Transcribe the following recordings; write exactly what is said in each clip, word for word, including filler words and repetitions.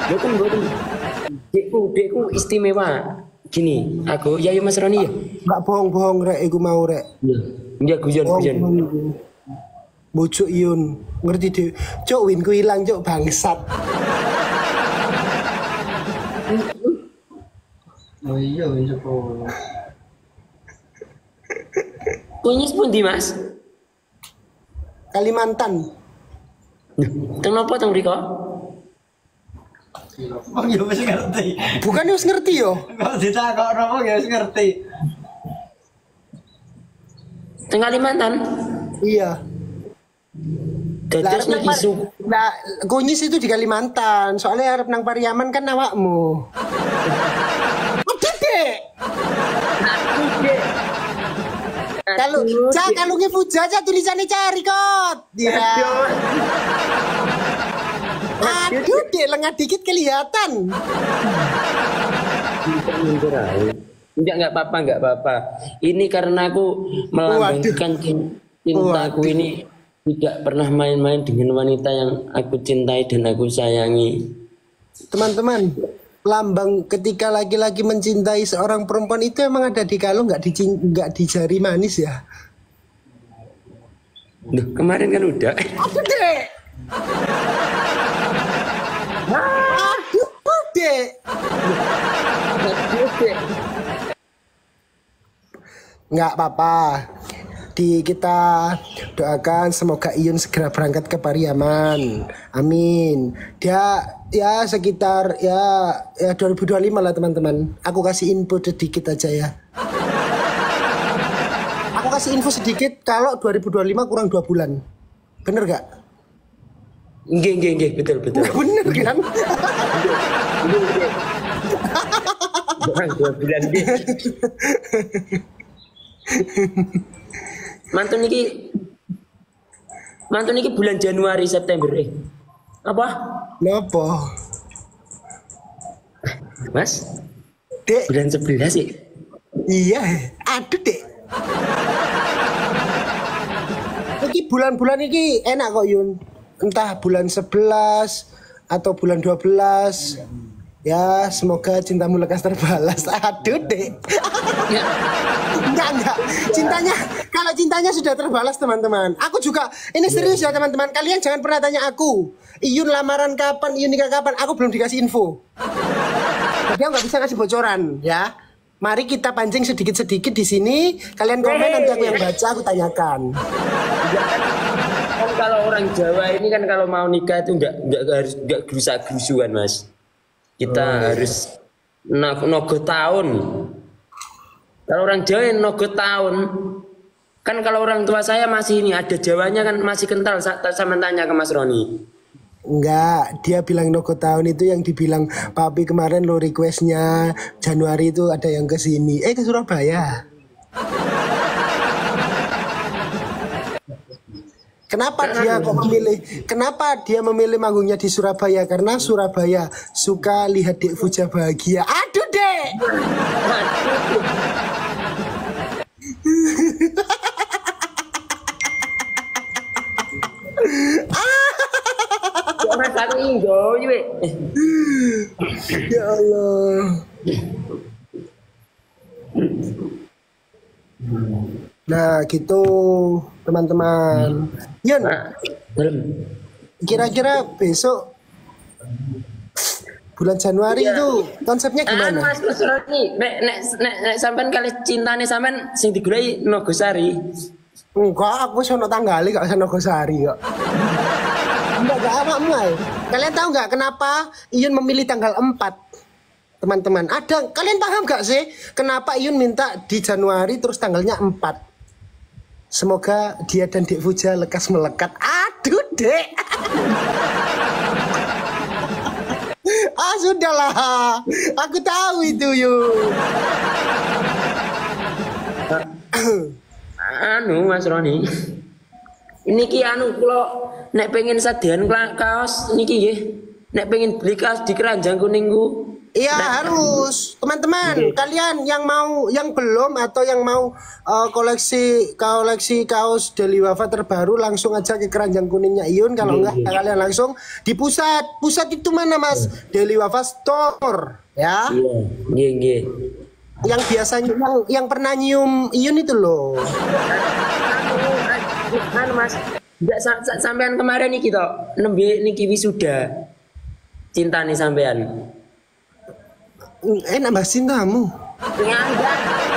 Bukan, bukan. Dekku, dekku istimewa. Gini, aku ya ya Mas Roni ya. Enggak bohong-bohong rek iku mau rek. Iya. Iya guyon guyon. Bocok Yun, ngerti deh. Cok win ku hilang cok bangsat. Oh iya wis apa. Kunyis pun di Mas. Kalimantan. Teng nopo teng Riko? Oh iya wis ngerti. Bukan wis ngerti yo. Kok ditakokno kok ya wis ngerti. Teng Kalimantan. Iya. Dados niki su. Nah, kunyis itu di Kalimantan. Soalnya arep nang Pariaman kan awakmu. Udah deh. Kalau cak kalungnya Fuja aja tulisannya cari kot. Dia. Aduh deh lengah dikit kelihatan. Enggak enggak apa-apa enggak apa-apa. Ini karena aku melambangkan cintaku ini tidak pernah main-main dengan wanita yang aku cintai dan aku sayangi. Teman-teman, lambang ketika laki-laki mencintai seorang perempuan itu emang ada di kalung, nggak di nggak di jari manis ya? Duh, kemarin kan udah. Aduh dek. Aduh dek. Nggak apa-apa. Di kita doakan semoga Iyun segera berangkat ke Pariaman. Amin. Dia ya sekitar ya ya dua ribu dua puluh lima lah teman-teman. Aku kasih info sedikit aja ya. Aku kasih info sedikit kalau dua ribu dua puluh lima kurang dua bulan. Bener gak? Nggih nggih nggih betul betul. Bener kan? Kurang dua bulan deh. Mantun niki Mantun niki bulan Januari September eh. Apa? Kenapa? Mas? Dek. Bulan sebelas sih. Iya, aduh dek. Iki bulan-bulan iki enak kok Yun. Entah bulan sebelas atau bulan dua belas. Ya, semoga cintamu lekas terbalas. Aduh, Dek. Ya. Enggak, enggak. Cintanya, kalau cintanya sudah terbalas, teman-teman. Aku juga, ini serius ya, teman-teman. Kalian jangan pernah tanya aku. Iyun lamaran kapan, Iyun nikah kapan. Aku belum dikasih info. Jadi aku nggak bisa kasih bocoran, ya. Mari kita pancing sedikit-sedikit di sini. Kalian komen, nanti aku yang baca, aku tanyakan. Kan kalau orang Jawa ini kan kalau mau nikah itu enggak enggak harus enggak gerusa-gerusuan, Mas. Kita oh, harus no, nogo tahun. Kalau orang Jawa nogo tahun. Kan kalau orang tua saya masih ini ada Jawanya kan masih kental. Sama tanya ke Mas Roni. Enggak, dia bilang nogo tahun itu yang dibilang papi kemarin lo requestnya Januari itu ada yang ke sini. Eh ke Surabaya. Kenapa dia kok memilih? Kenapa dia memilih manggungnya di Surabaya? Karena Surabaya suka lihat Dek Fuja bahagia. Aduh Dek. Orang satu inggo, ya Allah. Nah gitu teman-teman. Yun, kira-kira besok bulan Januari ya. Itu konsepnya gimana? Ah, Mas Mas Roni, nek nek nek, nek sampean kali cintane sampean sing digulai Nogosari. Enggak, aku sono tanggali gak sono Nogosari kok. Enggak gak awakmu ae. Kalian tahu nggak kenapa Iyun memilih tanggal empat? Teman-teman, ada kalian paham gak sih kenapa Iyun minta di Januari terus tanggalnya empat? Semoga dia dan Dek Fuja lekas melekat. Aduh, Dek. Ah, sudahlah. Aku tahu itu, yuk. Anu, Mas Roni. Niki anu kula nek pengen sadean kaos niki nggih. Nek pengen beli kaos di Keranjang Kuning ku Iya harus teman-teman kalian yang mau yang belum atau yang mau uh, koleksi koleksi kaos Deli Wafa terbaru langsung aja ke keranjang kuningnya Iyun. Kalau enggak kalian langsung di pusat pusat itu mana Mas? Deli Wafa Store ya. Iya, iya, iya. Yang biasanya yang yang pernah nyium Iyun itu loh. Kan Mas, enggak sa sa sampean kemarin nih kita nembe niki wisuda. Cinta nih sampean. Enak bahas cintamu. Ya enggak.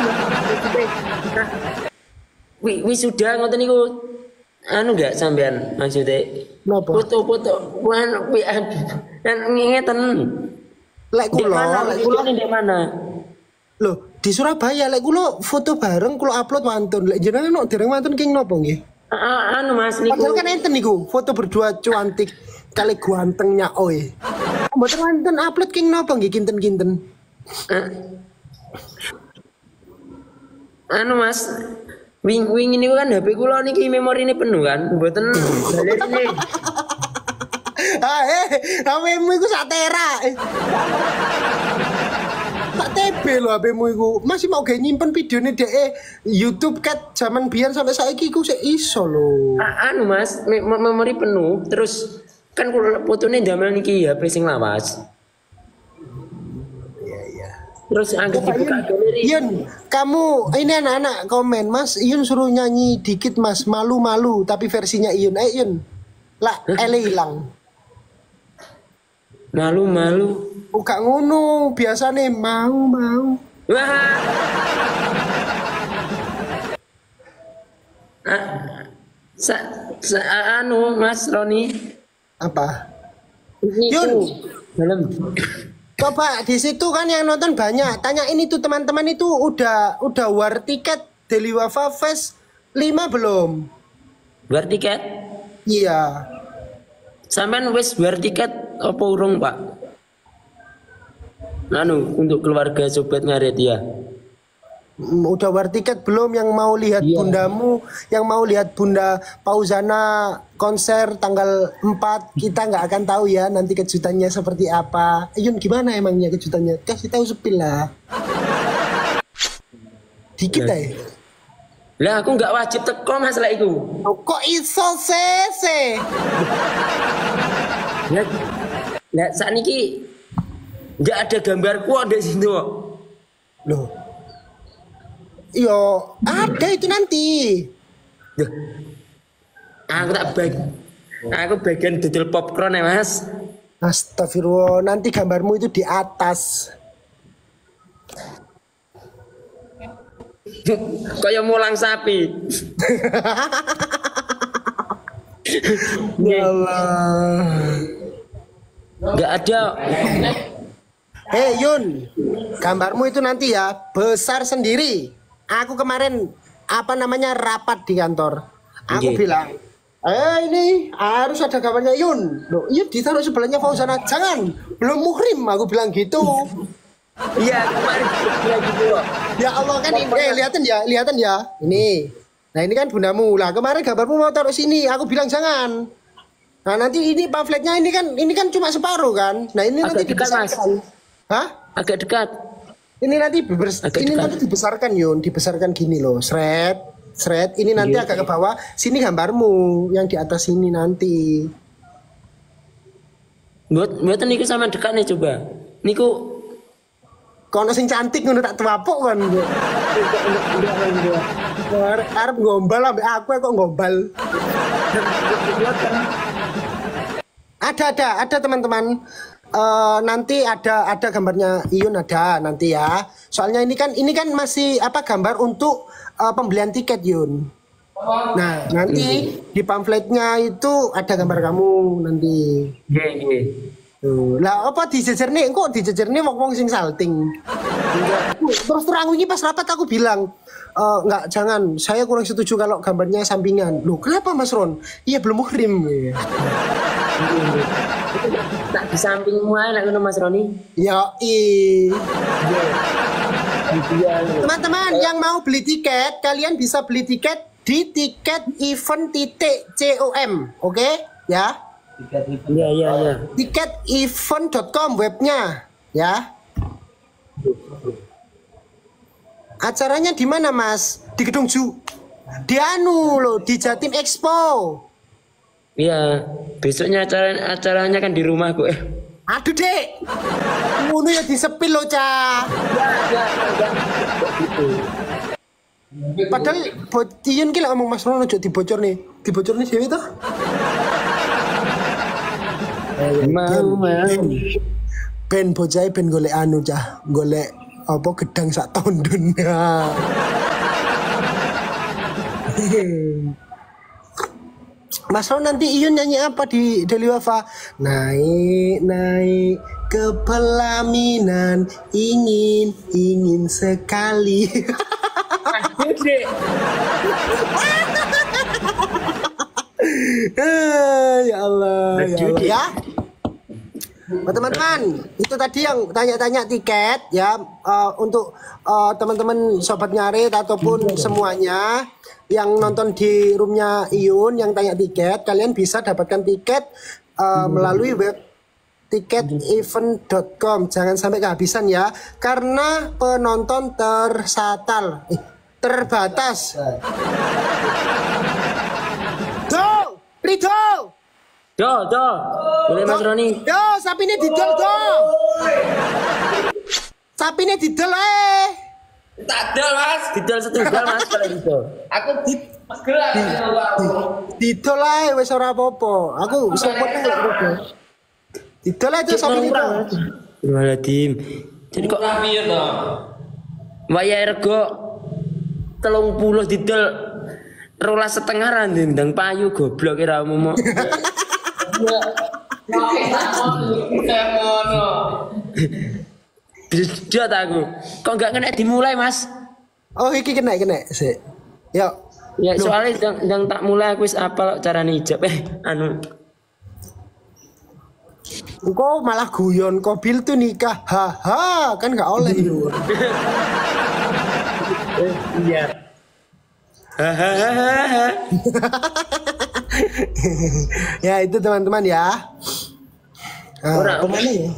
Wi wisuda ngoten niku anu enggak sampean maksudnya Napa? foto-foto wan wi dan ngeten. Lek Di kula, mana? lek Di kula di mana? loh di Surabaya lek kula foto bareng kula upload wantun. Lek jenengan nok dereng wantun king nopo nggih? Ah, anu Mas niku. Padahal kan enten niku foto berdua cuantik kali gantengnya oi. Mboten wonten upload king nopo nggih kinten-kinten. Uh, anu Mas, wing wing ini kan H P kula niki memori ini penuh kan, mboten galeri. Ah eh, H P-mu iku sak tera. Tak T B lho H P-mu iku. Masih mau gawe nyimpen videone dhek YouTube kat zaman biyen sampai saiki iku sik iso lho. Ah, anu Mas, me memori penuh, terus kan kula fotone damel niki H P sing lawas. Terus anggap dibuka galeri. Yun, kamu ini anak-anak komen, Mas, Iyun suruh nyanyi dikit Mas, malu-malu tapi versinya Iyun. Ayo Iyun. Lah, ele hilang. Malu-malu. Buka ngono, biasa nih mau-mau. Wah. Ah, sa, sa anu Mas Roni. Apa? Yun. Dalam. Coba di situ kan yang nonton banyak. Tanya ini tuh teman-teman itu udah udah war tiket Deli Wafa Fest lima belum? War tiket? Iya. Sampean wis war tiket apa urung, Pak? Anu untuk keluarga sobat ngaret ya. Udah war tiket belum yang mau lihat iya. bundamu, yang mau lihat Bunda Pauzana konser tanggal empat, kita nggak akan tahu ya nanti kejutannya seperti apa. Yun gimana emangnya kejutannya? Kasih tahu sepil lah. Dikit aja. Lah aku nggak wajib teko masalah itu. Oh, kok iso sese? Lah, lah saat ini nggak ada gambarku ada di situ. Loh. Yo, ada itu nanti. Duh. Aku tak bag. Aku bagian dodol popcorn ya, Mas. Astagfirullah, nanti gambarmu itu di atas. Kayak mulang sapi. Ya Allah. Nggak ada. Hei Yun, gambarmu itu nanti ya besar sendiri. Aku kemarin apa namanya rapat di kantor. Aku Oke. bilang, eh ini harus ada gambarnya Yun. Loh, iya ditaruh sebelahnya Fauzana. Jangan, belum muhrim. Aku bilang gitu. Iya, kemarin juga gitu loh. Ya Allah kan ini, eh, lihatin ya, lihatin ya. Ini, nah ini kan bundamu. Lah kemarin gambarmu mau taruh sini. Aku bilang jangan. Nah nanti ini pamfletnya ini kan, ini kan cuma separuh kan. Nah ini Agak nanti dekat, Mas. dibesarkan. Hah? Agak dekat. Ini nanti bebers- Agak ini dekat. nanti dibesarkan Yun, dibesarkan gini loh, seret, seret. Ini nanti Iya. agak ke bawah. Sini gambarmu, yang di atas sini nanti. Buat buatan niku sama dekat nih coba. Niku Kono sing cantik ngono tak tuapuk kan. Arep arep gombal ambek aku kok gombal. Ada ada ada teman-teman. Eh, nanti ada ada gambarnya Iyun ada nanti ya. Soalnya ini kan ini kan masih apa gambar untuk eh, pembelian tiket Yun. Nah nanti di pamfletnya itu ada gambar kamu nanti. Nggih, nggih. Tuh. Lah apa dijejerne kok dijejerne wong-wong sing salting. Terus terang ini pas rapat aku bilang e, enggak jangan saya kurang setuju kalau gambarnya sampingan. Loh kenapa Mas Ron? Iya belum muhrim. Tak di sampingmu ae nek ngono Mas Roni. Ya i. Teman-teman yang mau beli tiket, kalian bisa beli tiket di tiket event titik com, oke? Ya. Tiket itu. Iya, iya, iya. tiket event dot com webnya, ya. Acaranya di mana Mas? Di Gedung Ju. Di anu loh, di Jatim Expo. Iya, besoknya acara acaranya kan di rumahku. Eh, Aduh dek, ngono ya disepil loh cah. Padahal bocian kira ngomong Mas Rono jadi dibocor nih, dibocor nih dewi toh. mau mau. Ben bocah ben golek anu cah, golek apa gedang sak tondun. Mas Ron nanti Iyun nyanyi apa di Deli Wafa? Naik naik ke pelaminan, ingin ingin sekali. Gede. Ya Allah, ya Allah ya. Nah, teman-teman, itu tadi yang tanya-tanya tiket ya uh, untuk uh, teman-teman sobat Ngarit ataupun semuanya yang nonton di roomnya Iyun yang tanya tiket, kalian bisa dapatkan tiket uh, melalui web tiket event dot com. Jangan sampai kehabisan ya, karena penonton tersatal, eh, terbatas. Do, Rido. Do, do. Boleh Mas Roni. Yo, sapine didol do. Sapine didol eh. Tak ada Mas. Didol setunggal Mas kalau gitu. Aku di gerak. Didol ae wis ora apa-apa. Aku support nek ngono. Didol ae sapine do. Waladim. Jadi kok Piye to? waya rego telung puluh didol rolas setengah ra ndang payu goblok kira umum. Dia aku. Kok enggak kena dimulai, Mas? Oh, iki kena kena sik. Yo. Ya soalnya yang, yang tak mulai aku wis apal carane ijab eh anu. Engko malah guyon Kobil tuh nikah. Haha, kan enggak oleh itu. Eh, iya. Hahaha. Ya itu teman-teman ya. Ah, Ora, apa mana ya?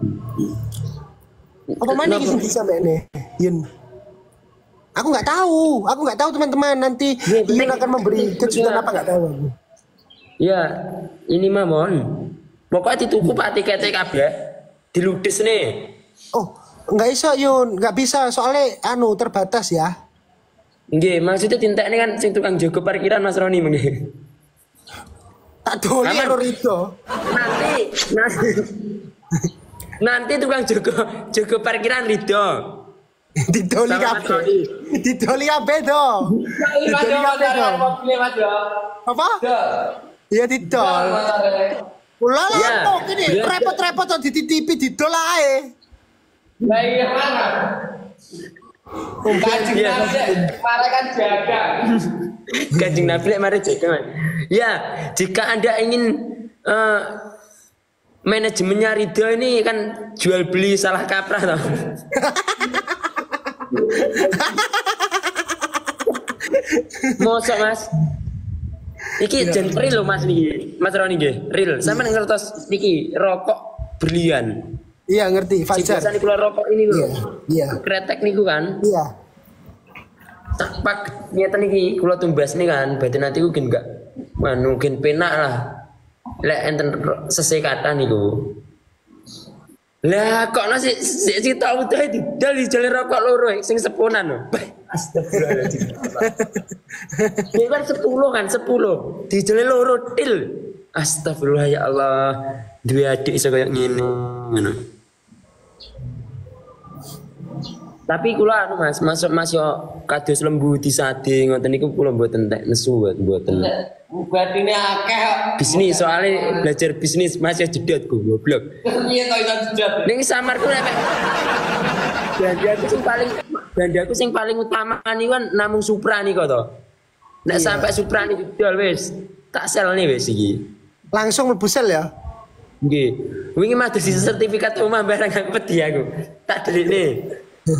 Apa mana Kenapa? yang bisa mbak nih? Yun. Aku nggak tahu, aku nggak tahu teman-teman nanti Ya, Yun bener. akan memberi kejutan apa nggak tahu aku. Ya, ini mah mon. Pokoknya dituku Pak tiketnya kabeh. Diludes nih. Oh, nggak bisa Yun, nggak bisa soalnya anu terbatas ya. Nggih, maksudnya tinta ini kan sing tukang jaga parkiran Mas Roni nggih. Tak doli Aman. error itu. Nanti nanti nanti tukang jaga jaga parkiran Ridho. Didoli Sama Mas kabeh. Roni. Didoli kabeh dong. Didoli kabeh dong. Apa? Iya didol. Ulah lah Iya. kok ini Iya. repot-repot kok dititipi didol ae. Lah iya mana? Kaji Iya. Marah kan jaga. Kanjeng Nabi lek mari jaga. Mas. Ya, jika Anda ingin eh, manajemennya Ridho ini kan jual beli salah kaprah toh. Mosok Mas. Iki jen real lho Mas niki. Mas Roni nggih, real. Sampeyan ngertos niki rokok berlian. Iya ngerti Si Fajar. biasa niku rokok ini lho. Iya. Iya. Kretek niku kan. Iya. Tak pak niatan iki kula tumbas nih kan, berarti nanti ku gen gak anu gen penak lah. Lek enten sesekatan niku. Lah kok nasi si, si tau tuh didal di jalan rokok loro sing seponan lho. Astagfirullahaladzim. Dia kan sepuluh kan sepuluh di jalan loro til. Astagfirullah ya Allah. Dua adik iso kayak ngene ngono. Tapi kula anu Mas, masuk Mas yo kados lembu disade ngoten niku kula mboten entek nesu mboten. Batine akeh kok. Bisnis soalnya belajar bisnis Mas yo jedot goblok. Piye to iso jejak? Ning samarku nek bandaku sing paling bandaku sing paling utama niku kan namung Supra niku to. Nek sampai Supra niku didol wis tak selne wis iki. Langsung mlebu sel ya. Nggih. Wingi mah dadi sertifikat omah barang aku pedi aku. Tak delikne.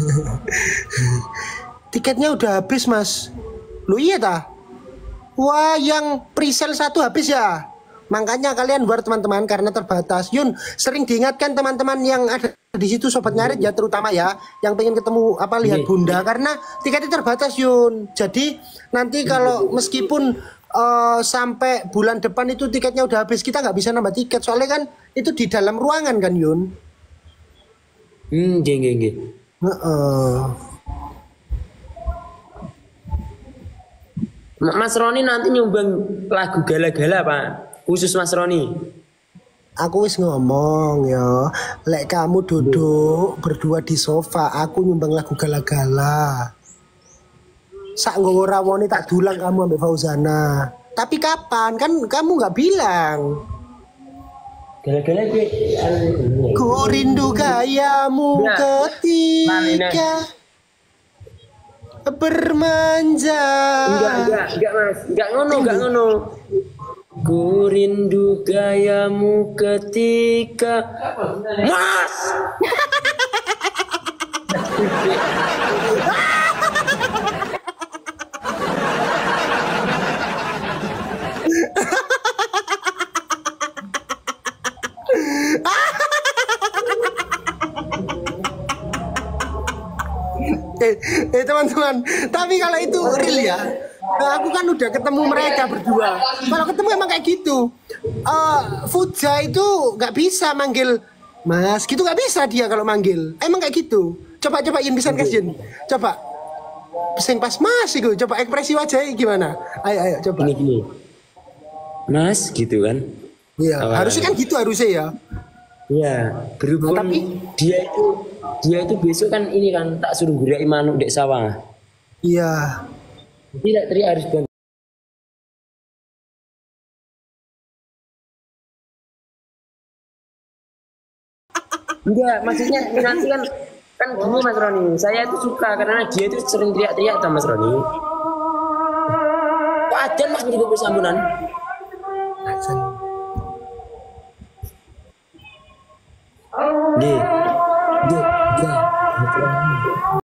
Tiketnya udah habis mas. Lu iya ta? Wah yang pre-sale satu habis ya? Makanya kalian war teman-teman karena terbatas. Yun, sering diingatkan teman-teman yang ada di situ sobat ngarit ya terutama ya yang pengen ketemu apa lihat Bunda karena tiketnya terbatas Yun. Jadi nanti kalau meskipun uh, sampai bulan depan itu tiketnya udah habis kita nggak bisa nambah tiket soalnya kan itu di dalam ruangan kan Yun. Hmm, geng geng geng. Heeh. Mas Roni nanti nyumbang lagu gala-gala Pak. Khusus Mas Roni. Aku wis ngomong ya, lek kamu duduk berdua di sofa, aku nyumbang lagu gala-gala. Sak nggowo rawone tak dulang kamu ambek Fauzana. Tapi kapan? Kan kamu nggak bilang. Gala-gala gue. Ku rindu gayamu Nah. ketika bermanja. Enggak, enggak, enggak Mas. Enggak ngono, enggak ngono. Ku rindu gayamu ketika Mas. Eh, eh teman-teman, tapi kalau itu real ya. Nah, aku kan udah ketemu mereka berdua. Kalau ketemu emang kayak gitu. Eh, Fuja itu nggak bisa manggil Mas, gitu nggak bisa dia kalau manggil. Emang kayak gitu. Coba coba Yin bisa kasih. Coba. Sing pas Mas itu, coba ekspresi wajahnya gimana? Ayo ayo coba. Gini gini. Mas gitu kan. Iya, Awalnya. harusnya kan gitu harusnya ya. Iya, berhubung Nah, tapi- dia itu dia itu besok kan ini kan tak suruh gurai manuk dek sawah. Iya. Tidak teri harus bantu. Enggak, maksudnya nanti kan kan gini Mas Roni, saya itu suka karena dia itu sering teriak-teriak sama Mas Roni. Kok ada Mas di kubur sambunan? Nggih. Nggih, nggih.